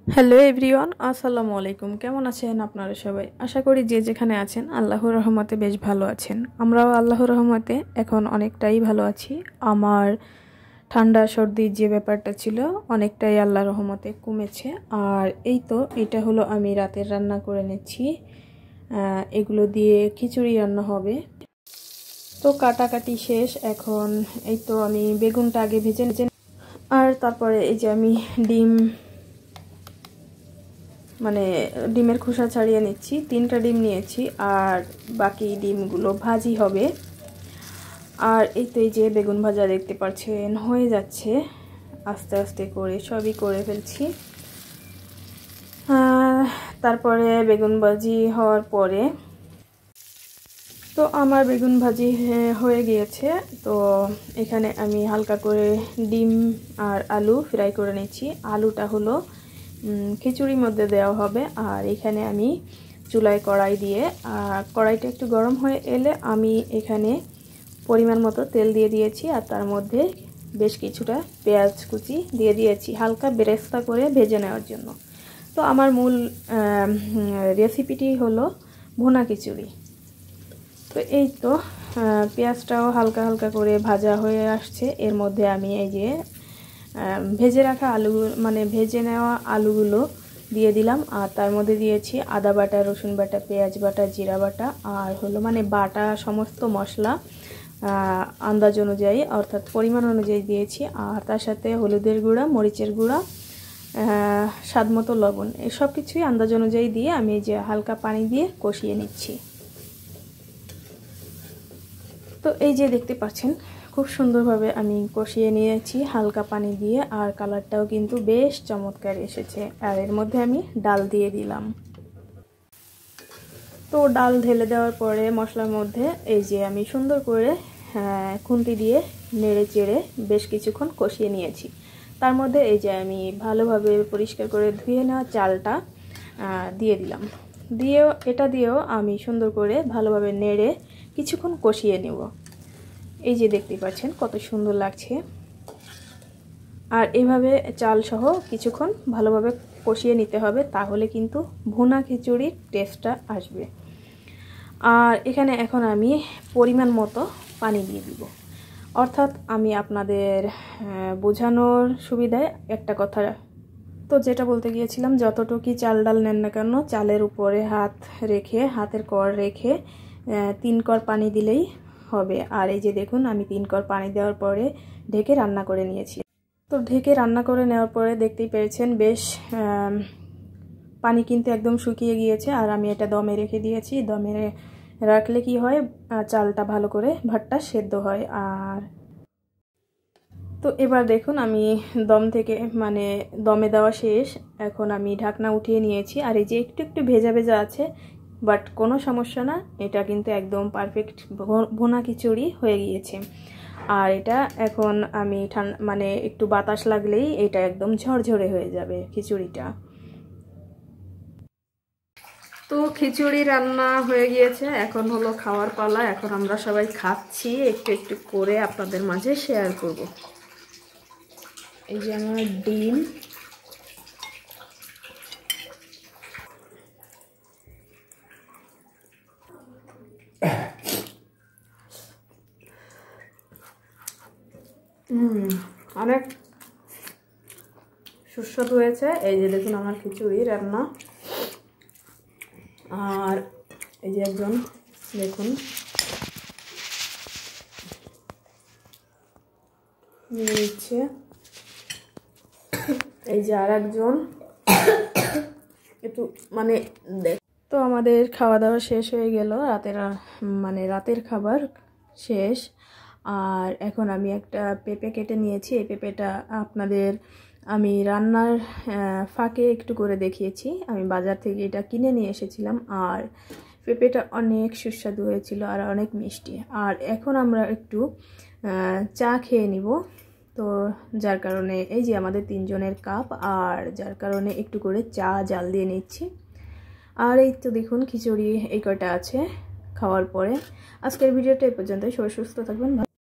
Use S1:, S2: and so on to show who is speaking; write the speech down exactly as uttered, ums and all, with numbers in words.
S1: Hello everyone, আসসালামু আলাইকুম। কেমন আছেন আপনারা সবাই? আশা করি যে যেখানে আছেন আল্লাহর রহমতে বেশ ভালো আছেন। আমরাও আল্লাহর রহমতে এখন অনেকটাই ভালো আছি। আমার ঠান্ডা সর্দির যে ব্যাপারটা ছিল অনেকটাই আল্লাহর রহমতে কমেছে। আর এই তো এটা হলো আমি রাতের রান্না করে নিচ্ছি। এগুলো দিয়ে খিচুড়ি রান্না হবে। তো কাটাকাটি শেষ। এখন এই তো আমি বেগুনটা আগে ভেজে নিয়েছি, আর তারপরে এই যে আমি ডিম মানে ডিমের খোসা ছাড়িয়ে নিচ্ছি। তিনটা ডিম নিয়েছি আর বাকি ডিমগুলো ভাজি হবে। আর এই তো এই যে বেগুন ভাজা দেখতে পাচ্ছেন হয়ে যাচ্ছে, আস্তে আস্তে করে সবই করে ফেলছি। তারপরে বেগুন ভাজি হওয়ার পরে তো আমার বেগুন ভাজি হয়ে গিয়েছে। তো এখানে আমি হালকা করে ডিম আর আলু ফ্রাই করে নিচ্ছি। আলুটা হলো খিচুড়ির মধ্যে দেওয়া হবে। আর এখানে আমি চুলায় কড়াই দিয়ে, আর কড়াইটা একটু গরম হয়ে এলে আমি এখানে পরিমাণ মতো তেল দিয়ে দিয়েছি, আর তার মধ্যে বেশ কিছুটা পেঁয়াজ কুচি দিয়ে দিয়েছি হালকা বেরেস্তা করে ভেজে নেওয়ার জন্য। তো আমার মূল রেসিপিটি হলো ভুনা খিচুড়ি। তো এই তো পেঁয়াজটাও হালকা হালকা করে ভাজা হয়ে আসছে। এর মধ্যে আমি এই যে ভেজে রাখা আলু মানে ভেজে নেওয়া আলুগুলো দিয়ে দিলাম, আর তার মধ্যে দিয়েছি আদা বাটা, রসুন বাটা, পেঁয়াজ বাটা, জিরা বাটা, আর হলো মানে বাটা সমস্ত মশলা আন্দাজ অনুযায়ী অর্থাৎ পরিমাণ অনুযায়ী দিয়েছি। আর তার সাথে হলুদের গুঁড়া, মরিচের গুঁড়া, স্বাদ মতো লবণ, এই সব কিছুই আন্দাজ অনুযায়ী দিয়ে আমি এই যে হালকা পানি দিয়ে কষিয়ে নিচ্ছি। তো এই যে দেখতে পাচ্ছেন খুব সুন্দরভাবে আমি কষিয়ে নিয়েছি হালকা পানি দিয়ে, আর কালারটাও কিন্তু বেশ চমৎকার এসেছে। আর এর মধ্যে আমি ডাল দিয়ে দিলাম। তো ডাল ঢেলে দেওয়ার পরে মশলার মধ্যে এই যে আমি সুন্দর করে খুন্তি দিয়ে নেড়ে চেড়ে বেশ কিছুক্ষণ কষিয়ে নিয়েছি। তার মধ্যে এই যে আমি ভালোভাবে পরিষ্কার করে ধুয়ে নেওয়া চালটা দিয়ে দিলাম। দিয়েও এটা দিয়েও আমি সুন্দর করে ভালোভাবে নেড়ে কিছুক্ষণ কষিয়ে নেব। এই যে দেখতে পাচ্ছেন কত সুন্দর লাগছে। আর এইভাবে চাল সহ কিছুক্ষণ ভালোভাবে কষিয়ে নিতে হবে, তাহলে কিন্তু ভুনা খিচুড়ির টেস্টটা আসবে। আর এখানে এখন আমি পরিমাণ মতো পানি দিয়ে দিব। অর্থাৎ আমি আপনাদের বোঝানোর সুবিধায় একটা কথা তো যেটা বলতে গিয়েছিলাম, যতটুকুই চাল ডাল নেন না কেন চালের উপরে হাত রেখে, হাতের কর রেখে তিন কর পানি দিলেই হবে। আর এই যে দেখুন আমি তিন কর পানি দেওয়ার পরে ঢেকে রান্না করে নিয়েছি। তো ঢেকে রান্না করে নেওয়ার পরে দেখতেই পেয়েছেন বেশ পানি কিন্তু একদম শুকিয়ে গিয়েছে। আর আমি এটা দমে রেখে দিয়েছি। দমে রাখলে কি হয়, চালটা ভালো করে ভাতটা সেদ্ধ হয়। আর তো এবার দেখুন আমি দম থেকে মানে দমে দেওয়া শেষ। এখন আমি ঢাকনা উঠিয়ে নিয়েছি। আর এই যে একটু একটু ভেজা ভেজা আছে, বাট কোনো সমস্যা না, এটা কিন্তু একদম পারফেক্ট ভুনা খিচুড়ি হয়ে গিয়েছে। আর এটা এখন আমি ঠান্ডা মানে একটু বাতাস লাগলেই এটা একদম ঝরঝরে হয়ে যাবে খিচুড়িটা। তো খিচুড়ি রান্না হয়ে গিয়েছে, এখন হলো খাওয়ার পালা। এখন আমরা সবাই খাচ্ছি, একটু একটু করে আপনাদের মাঝে শেয়ার করব। এই যে আমার ডিম, হুম অনেক সুস্বাদু হয়েছে। এই যে দেখুন আমার খিচুড়ি রান্না। আর এই যে একজন দেখুন নিয়ে নিচ্ছে, এই যে আর একজন একটু মানে দেখ। তো আমাদের খাওয়া দাওয়া শেষ হয়ে গেল, রাতের মানে রাতের খাবার শেষ। আর এখন আমি একটা পেঁপে কেটে নিয়েছি। এই পেঁপেটা আপনাদের আমি রান্নার ফাঁকে একটু করে দেখিয়েছি। আমি বাজার থেকে এটা কিনে নিয়ে এসেছিলাম। আর পেঁপেটা অনেক সুস্বাদু হয়েছিল আর অনেক মিষ্টি। আর এখন আমরা একটু চা খেয়ে নিব। তো যার কারণে এই যে আমাদের তিনজনের কাপ, আর যার কারণে একটু করে চা জাল দিয়ে নিচ্ছি। আর এই তো দেখুন খিচুড়ি এই কয়টা আছে খাওয়ার পরে। আজকের ভিডিওটা এই পর্যন্ত। সবাই সুস্থ থাকবেন।